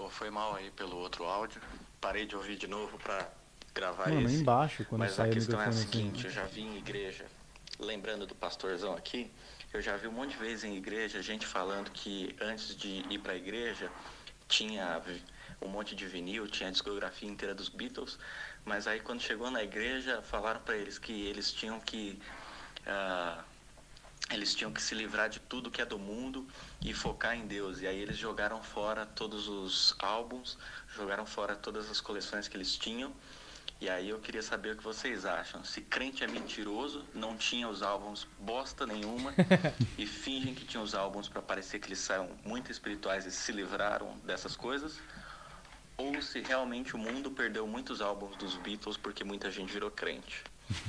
foi mal aí pelo outro áudio. Parei de ouvir de novo pra gravar Mano, esse. embaixo, quando Mas sai a o questão é a microfone seguinte, assim. eu já vi em igreja, lembrando do pastorzão aqui, eu já vi um monte de vezes em igreja gente falando que antes de ir pra igreja tinha um monte de vinil, tinha a discografia inteira dos Beatles, mas aí quando chegou na igreja falaram pra eles que eles tinham que se livrar de tudo que é do mundo e focar em Deus. E aí eles jogaram fora todos os álbuns, jogaram fora todas as coleções que eles tinham. E aí eu queria saber o que vocês acham. Se crente é mentiroso, não tinha os álbuns bosta nenhuma e fingem que tinha os álbuns para parecer que eles são muito espirituais e se livraram dessas coisas, ou se realmente o mundo perdeu muitos álbuns dos Beatles porque muita gente virou crente.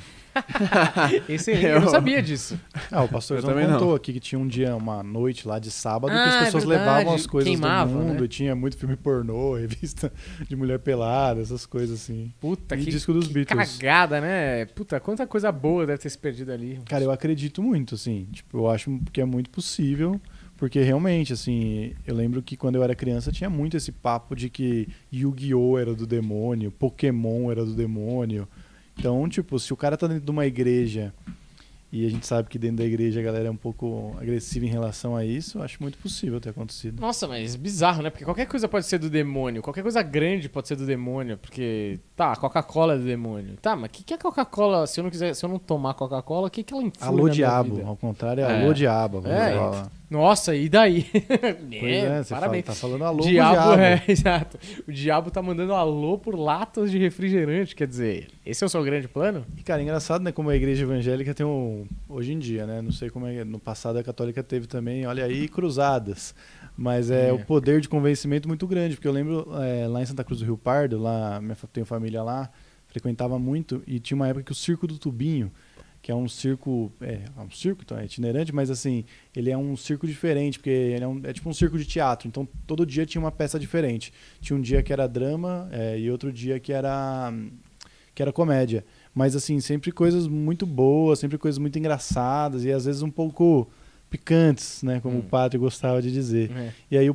Esse aí, eu não sabia disso. Ah, o pastorzão contou aqui que tinha um dia, uma noite lá de sábado, que as pessoas levavam as coisas queimavam, do mundo, né? e tinha muito filme pornô, revista de mulher pelada, essas coisas assim. Puta, e que, disco dos que Beatles. cagada, né? Puta, quanta coisa boa deve ter se perdido ali. Cara, eu acredito muito, assim. Tipo, eu acho que é muito possível, porque realmente, assim, eu lembro que quando eu era criança tinha muito esse papo de que Yu-Gi-Oh! Era do demônio, Pokémon era do demônio. Então, tipo, se o cara tá dentro de uma igreja e a gente sabe que dentro da igreja a galera é um pouco agressiva em relação a isso, eu acho muito possível ter acontecido. Nossa, mas bizarro, né? Porque qualquer coisa pode ser do demônio. Qualquer coisa grande pode ser do demônio. Porque, tá, Coca-Cola é do demônio. Tá, mas o que é Coca-Cola? Se eu não tomar Coca-Cola, o que ela influi Alô na minha diabo, vida? ao contrário é alô diabo. Nossa, e daí? Pois é, você parabéns. tá falando alô Diabo, pro diabo. Exato. O diabo tá mandando alô por latas de refrigerante, quer dizer, esse é o seu grande plano? E, cara, engraçado, né, como a igreja evangélica tem hoje em dia, né, não sei como é, no passado a católica teve também, olha aí, cruzadas, mas o poder de convencimento muito grande, porque eu lembro lá em Santa Cruz do Rio Pardo, lá, tenho família lá, frequentava muito, e tinha uma época que o Circo do Tubinho, que é um circo, então é itinerante, mas assim, ele é um circo diferente, porque ele é tipo um circo de teatro, então todo dia tinha uma peça diferente. Tinha um dia que era drama e outro dia que era comédia. Mas assim, sempre coisas muito boas, sempre coisas muito engraçadas e às vezes um pouco picantes, né, como o padre gostava de dizer. E aí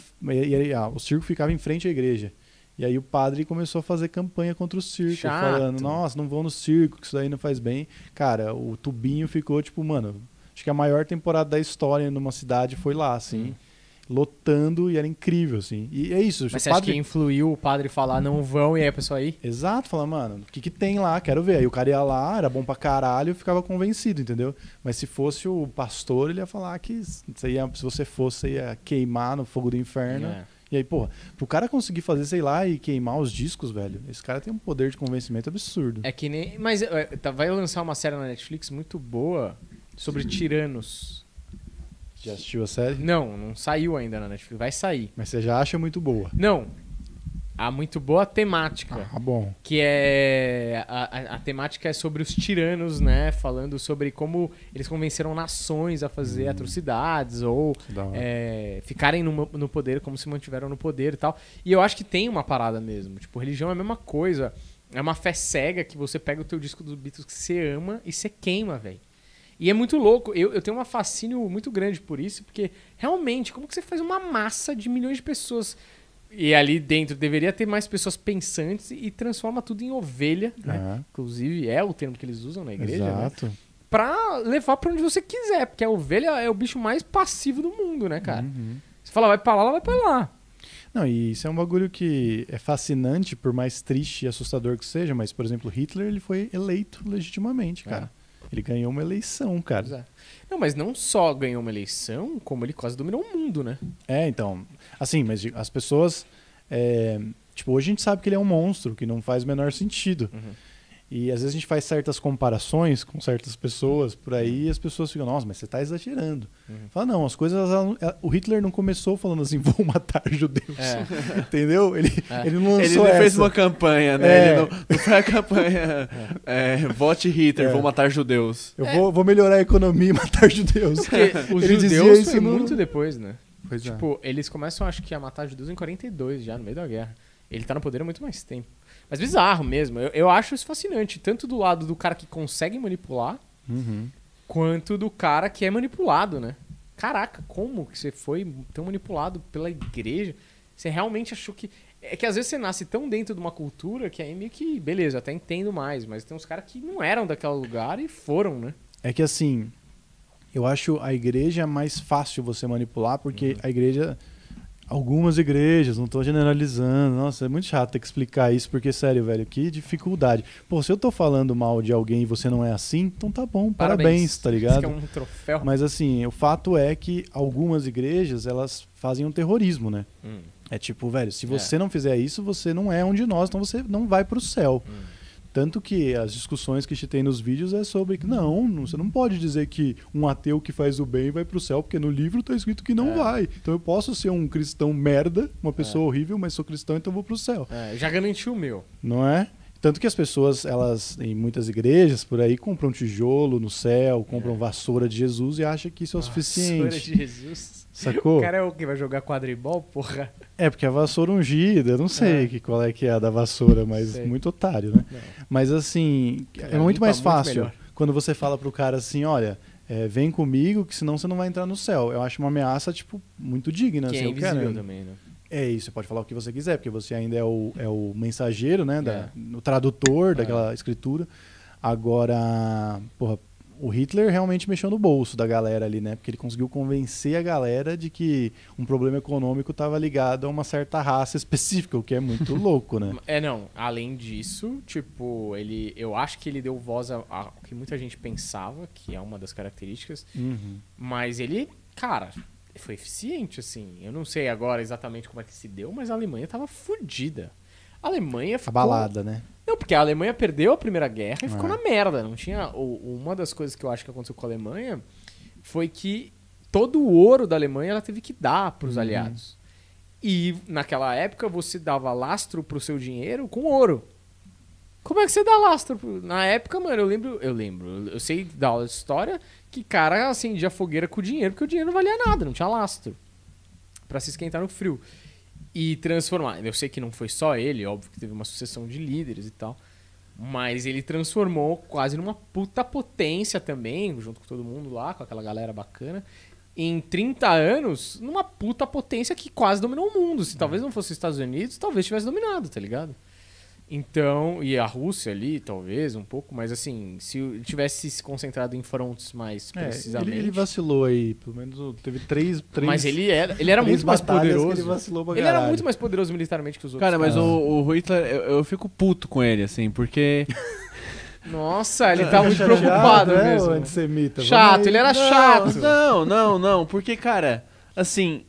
o circo ficava em frente à igreja. E aí o padre começou a fazer campanha contra o circo, falando, nossa, não vão no circo, que isso daí não faz bem. Cara, o Tubinho ficou, tipo, mano, acho que a maior temporada da história numa cidade foi lá, assim, lotando, e era incrível, assim. E é isso. Mas você acha que influiu o padre falar não vão e aí a pessoa ir? Exato, falar, mano, o que tem lá? Quero ver. Aí o cara ia lá, era bom pra caralho, ficava convencido, entendeu? Mas se fosse o pastor, ele ia falar que se você fosse, você ia queimar no fogo do inferno. E aí, porra, pro cara conseguir fazer, sei lá, e queimar os discos, velho, esse cara tem um poder de convencimento absurdo. É que nem... Mas vai lançar uma série na Netflix muito boa sobre tiranos. Já assistiu a série? Não saiu ainda na Netflix. Vai sair. Mas você já acha muito boa? Não. A muito boa temática. Ah, bom. Que é... A temática é sobre os tiranos, né? Falando sobre como eles convenceram nações a fazer atrocidades ou ficarem no poder como se mantiveram no poder e tal. E eu acho que tem uma parada mesmo. Tipo, religião é a mesma coisa. É uma fé cega que você pega o teu disco dos Beatles que você ama e você queima, velho. E é muito louco. Eu tenho um fascínio muito grande por isso, porque realmente, como que você faz uma massa de milhões de pessoas... E ali dentro deveria ter mais pessoas pensantes e transforma tudo em ovelha, né? Inclusive é o termo que eles usam na igreja, exato, né? Pra levar pra onde você quiser, porque a ovelha é o bicho mais passivo do mundo, né, cara? Você fala, vai pra lá, ela vai pra lá. Não, e isso é um bagulho que é fascinante, por mais triste e assustador que seja, mas, por exemplo, Hitler, ele foi eleito legitimamente, cara. Ele ganhou uma eleição, cara. Não, mas não só ganhou uma eleição, como ele quase dominou o mundo, né? Então, assim, mas as pessoas... tipo, hoje a gente sabe que ele é um monstro, que não faz o menor sentido. E às vezes a gente faz certas comparações com certas pessoas por aí e as pessoas ficam, nossa, mas você está exagerando. Fala, não, as coisas... O Hitler não começou falando assim, vou matar judeus. Entendeu? Ele não lançou Ele fez uma campanha, né? Ele não foi a campanha vote Hitler, vou matar judeus. Eu vou melhorar a economia e matar judeus. Porque os judeus foi muito depois, né? Pois tipo, eles começam, acho que, a matar judeus em 42 já, no meio da guerra. Ele tá no poder há muito mais tempo. Mas bizarro mesmo. Eu acho isso fascinante. Tanto do lado do cara que consegue manipular, quanto do cara que é manipulado, né? Caraca, como que você foi tão manipulado pela igreja? Você realmente achou que... É que às vezes você nasce tão dentro de uma cultura que aí meio que... Beleza, eu até entendo mais, mas tem uns caras que não eram daquele lugar e foram, né? É que assim, eu acho a igreja mais fácil você manipular, porque a igreja... Algumas igrejas, não tô generalizando, nossa, é muito chato ter que explicar isso, porque, sério, velho, que dificuldade. Pô, se eu tô falando mal de alguém e você não é assim, então tá bom, parabéns, tá ligado? Isso que é um troféu. Mas assim, o fato é que algumas igrejas, elas fazem um terrorismo, né? É tipo, velho, se você não fizer isso, você não é um de nós, então você não vai pro céu. Tanto que as discussões que a gente tem nos vídeos é sobre que você não pode dizer que um ateu que faz o bem vai pro céu, porque no livro tá escrito que não vai. Então eu posso ser um cristão merda, uma pessoa horrível, mas sou cristão, então eu vou pro céu. Já garanti o meu. Não é? Tanto que as pessoas, elas, em muitas igrejas por aí, compram tijolo no céu, compram vassoura de Jesus e acham que isso é o suficiente. Vassoura de Jesus. Sacou? O cara é o que vai jogar quadribol, porra? É, porque a vassoura ungida, eu não sei qual é que é a da vassoura, mas muito otário, né? Não. Mas assim, é muito mais fácil quando você fala pro cara assim, olha, vem comigo que senão você não vai entrar no céu. Eu acho uma ameaça, tipo, muito digna. Que assim, é invisível também, né? É isso, você pode falar o que você quiser, porque você ainda é o mensageiro, né? O tradutor daquela escritura. Agora, porra, o Hitler realmente mexeu no bolso da galera ali, né? Porque ele conseguiu convencer a galera de que um problema econômico estava ligado a uma certa raça específica, o que é muito louco, né? Não. Além disso, tipo, eu acho que ele deu voz ao que muita gente pensava, que é uma das características. Mas ele, cara, foi eficiente, assim. Eu não sei agora exatamente como é que se deu, mas a Alemanha tava fodida. A Alemanha ficou... Abalada, né? Não, porque a Alemanha perdeu a Primeira Guerra e ficou na merda. Não tinha... Uma das coisas que eu acho que aconteceu com a Alemanha foi que todo o ouro da Alemanha ela teve que dar para os aliados. E naquela época você dava lastro pro seu dinheiro com ouro. Como é que você dá lastro? Na época, mano, eu sei da aula de história que cara acendia fogueira com o dinheiro, porque o dinheiro não valia nada, não tinha lastro pra se esquentar no frio. E transformar. Eu sei que não foi só ele, óbvio que teve uma sucessão de líderes e tal, mas ele transformou quase numa puta potência também, junto com todo mundo lá, com aquela galera bacana, em 30 anos, numa puta potência que quase dominou o mundo. Se talvez não fosse os Estados Unidos, talvez tivesse dominado, tá ligado? Então, e a Rússia ali, talvez, um pouco, mas assim, se ele tivesse se concentrado em frontes mais precisamente... Ele vacilou aí, pelo menos teve três mas ele era muito mais poderoso. Ele vacilou pra ele era muito mais poderoso militarmente que os outros. Cara, mas o Hitler, eu fico puto com ele, assim, porque... Nossa, ele tá muito preocupado mesmo. O antissemita. Chato, ele era chato. Não, porque, cara, assim...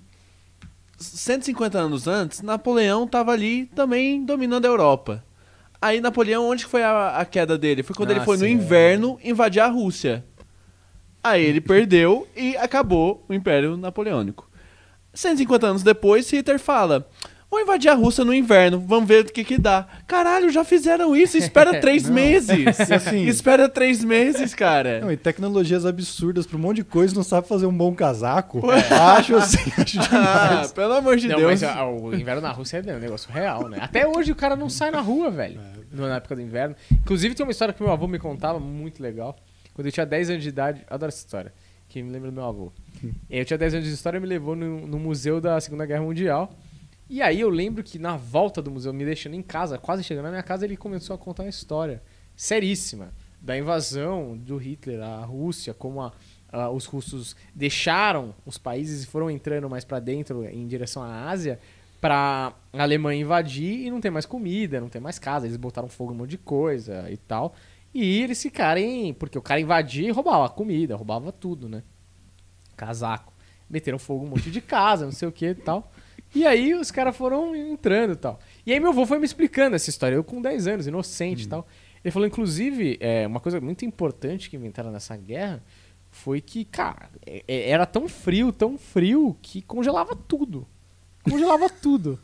150 anos antes, Napoleão tava ali também dominando a Europa. Aí Napoleão, onde foi a queda dele? Foi quando ele foi no inverno invadir a Rússia. Aí ele perdeu e acabou o Império Napoleônico. 150 anos depois, Hitler fala... Vou invadir a Rússia no inverno, vamos ver o que dá. Caralho, já fizeram isso, espera 3 meses. Assim, espera 3 meses, cara. Não, e tecnologias absurdas pra um monte de coisa, não sabe fazer um bom casaco. Acho demais. Pelo amor de Deus. Mas o inverno na Rússia é um negócio real, né? Até hoje o cara não sai na rua, velho, na época do inverno. Inclusive tem uma história que meu avô me contava, muito legal. Quando eu tinha 10 anos de idade, eu adoro essa história, que me lembra do meu avô. Eu tinha 10 anos de história e me levou no museu da Segunda Guerra Mundial. E aí eu lembro que na volta do museu, me deixando em casa, quase chegando na minha casa, ele começou a contar uma história seríssima da invasão do Hitler à Rússia, como os russos deixaram os países e foram entrando mais pra dentro em direção à Ásia pra a Alemanha invadir e não ter mais comida, não ter mais casa. Eles botaram fogo em um monte de coisa e tal. E eles ficarem... Porque o cara invadia e roubava comida, roubava tudo, né? Casaco. Meteram fogo em um monte de casa, não sei o que e tal. E aí os caras foram entrando e tal. E aí meu avô foi me explicando essa história. Eu com 10 anos, inocente e tal. Ele falou, inclusive, uma coisa muito importante que inventaram nessa guerra foi que, cara, era tão frio, que congelava tudo. Congelava tudo.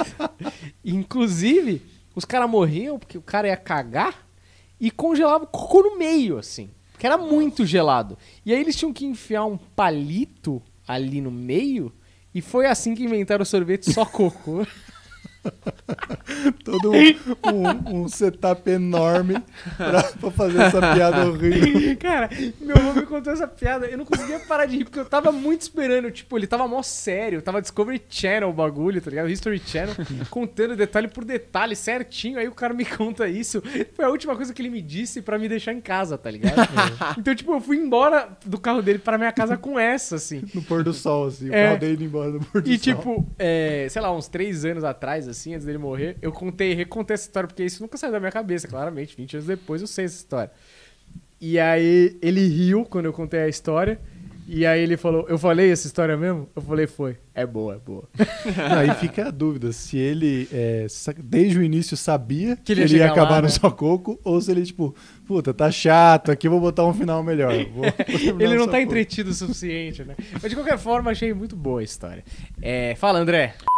Inclusive, os caras morriam porque o cara ia cagar e congelava o cocô no meio, assim. Porque era muito gelado. E aí eles tinham que enfiar um palito ali no meio... E foi assim que inventaram o sorvete só cocô. Todo um setup enorme pra fazer essa piada horrível. Cara, meu irmão me contou essa piada, eu não conseguia parar de rir, porque eu tava muito esperando, tipo, ele tava mó sério, tava Discovery Channel o bagulho, tá ligado? History Channel, contando detalhe por detalhe, certinho, aí o cara me conta isso. Foi a última coisa que ele me disse pra me deixar em casa, tá ligado? Então, tipo, eu fui embora do carro dele pra minha casa com essa, assim. No pôr do sol, assim, o carro dele indo embora do pôr do sol. E, tipo, sei lá, uns 3 anos atrás, assim, antes dele morrer, eu recontei essa história, porque isso nunca saiu da minha cabeça, claramente. 20 anos depois eu sei essa história. E aí ele riu quando eu contei a história. E aí ele falou, eu falei essa história mesmo? Eu falei, foi. É boa, é boa. Aí fica a dúvida se ele, desde o início, sabia que ele ia chegar acabar lá, no né? Sococo, ou se ele, tipo, puta, tá chato, aqui eu vou botar um final melhor. Ele não tá entretido o suficiente, né? Mas de qualquer forma, achei muito boa a história. Fala, André.